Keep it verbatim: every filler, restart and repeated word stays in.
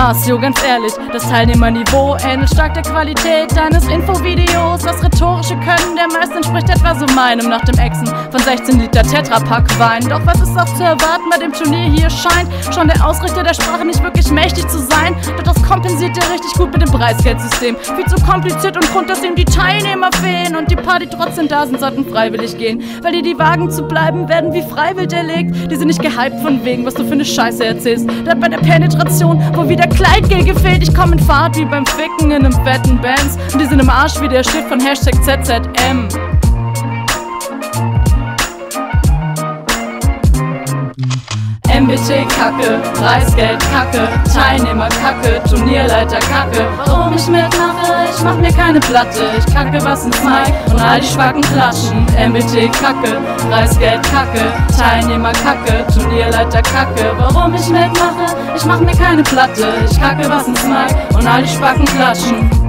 Maß, jo, ganz ehrlich, das Teilnehmerniveau ähnelt stark der Qualität deines Infovideos. Das rhetorische Können der meisten entspricht etwa so meinem nach dem Exen von sechzehn Liter Tetrapack Wein. Doch was ist auch zu erwarten bei dem Turnier? Hier scheint schon der Ausrichter der Sprache nicht wirklich mächtig zu sein. Doch das kompensiert er richtig gut mit dem Preisgeldsystem. Viel zu kompliziert und Grund, dass ihm die Teilnehmer fehlen. Und die paar, die trotzdem da sind, sollten freiwillig gehen. Weil die, die wagen zu bleiben, werden wie freiwillig erlegt. Die sind nicht gehypt von wegen, was du für eine Scheiße erzählst. Da bei der Penetration, wo wieder Kleidgel gefehlt. Ich komm in Fahrt wie beim Ficken in nem fetten Bands. Und die sind im Arsch wie der Shit von Hashtag Z Z M. M B T Kacke, Preisgeld Kacke, Teilnehmer Kacke, Turnierleiter Kacke. Warum ich mitmache? Ich mach mir keine Platte. Ich kacke was ins Mic und all die Schwacken klatschen. M B T Kacke, Preisgeld Kacke, Teilnehmer Kacke, Turnierleiter Kacke. Warum ich mitmache? Ich mach mir keine Platte. Ich kacke was ins Mic und all die Schwacken klatschen.